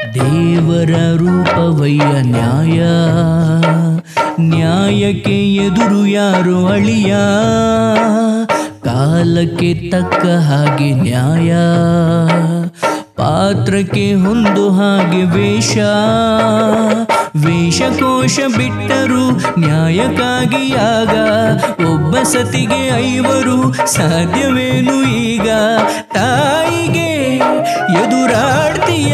ದೇವರ ರೂಪವಯ್ಯ ನ್ಯಾಯ, ನ್ಯಾಯಕ್ಕೆ ಎದುರು ಯಾರು ಅಳಿಯ, ಕಾಲಕ್ಕೆ ತಕ್ಕ ಹಾಗೆ ನ್ಯಾಯ, ಪಾತ್ರಕ್ಕೆ ಹೊಂದು ಹಾಗೆ ವೇಷ, ವೇಷಕೋಶ ಬಿಟ್ಟರು ನ್ಯಾಯಕ್ಕಾಗಿ ಆಗ, ಒಬ್ಬ ಸತಿಗೆ 5 ಸಾಧ್ಯವೇನು ಈಗ, ತಾಯಿಗೆ ಎದುರಾಡ್ತೀಯ,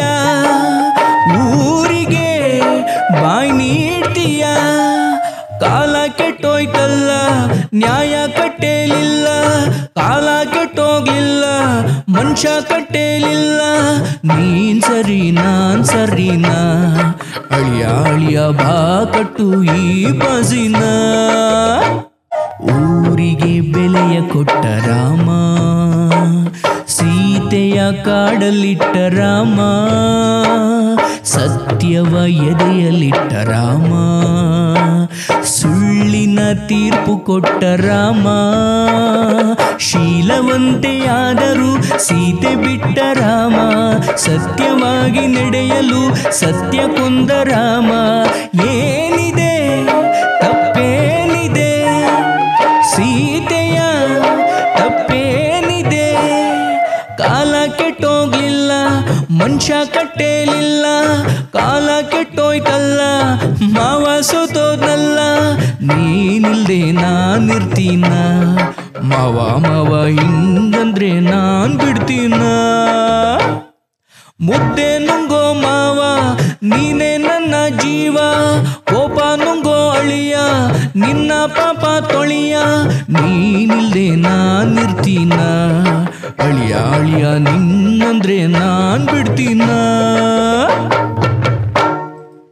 ಊರಿಗೆ ಬಾಯಿ ನೀಡ್ತೀಯ, ಕಾಲ ಕೆಟ್ಟೋಯ್ತಲ್ಲ ನ್ಯಾಯ ಕಟ್ಟೇಲಿಲ್ಲ, ಕಾಲ ಕೆಟ್ಟೋಗ್ಲಿಲ್ಲ ಮನುಷ್ಯ ಕಟ್ಟೇಲಿಲ್ಲ, ನೀನ್ ಸರಿ ನಾನ್ ಸರಿನಾ, ಅಳಿಯ ಅಳಿಯ ಬಾ ಕಟ್ಟು ಈ ಬಸಿನ, ಊರಿಗೆ ಬೆಲೆಯ ಕೊಟ್ಟ ರಾಮ, ಸೀತೆಯ ಕಾಡಲಿಟ್ಟ ರಾಮ, ಸತ್ಯವ ಎದೆಯಲಿಟ್ಟ ರಾಮ, ಸುಳ್ಳಿನ ತೀರ್ಪು ಕೊಟ್ಟ ರಾಮ, ಶೀಲವಂತೆಯಾದರೂ ಸೀತೆ ಬಿಟ್ಟ ರಾಮ, ಸತ್ಯವಾಗಿ ನಡೆಯಲು ಸತ್ಯ ಕೊಂದ ರಾಮ, ಏನಿದೆ ತಪ್ಪೇನಿದೆ ಸೀತೆಯ ತಪ್ಪೇನಿದೆ, ಕಾಲ ಕೆಟ್ಟೋಗ್ಲಿಲ್ಲ ಮನುಷ್ಯ ಕಟ್ಟೇಲಿಲ್ಲ, ಕಾಲ ಕೆಟ್ಟೋಯ್ತಲ್ಲ ಮಾವ ಸೋತೋದ್ನಲ್ಲ, ನೀನಿಲ್ದೆ ನಾನಿರ್ತೀನ, ಮಾವ ಮಾವ ಹಿಂಗಂದ್ರೆ ನಾನ್ ಬಿಡ್ತೀನ, ಮುದ್ದೆ ನುಂಗೋ ಮಾವ ನೀನೇ ನನ್ನ ಜೀವ, ಕೋಪ ನುಂಗೋ ಅಳಿಯ ನಿನ್ನ ಪಾಪ ತೊಳಿಯ, ನೀನಿಲ್ದೆ ನಾನಿರ್ತೀನ, ಅಳಿಯ ಅಳಿಯ ನಿನ್ನಂದ್ರೆ ನಾನ್ ಬಿಡ್ತೀನ.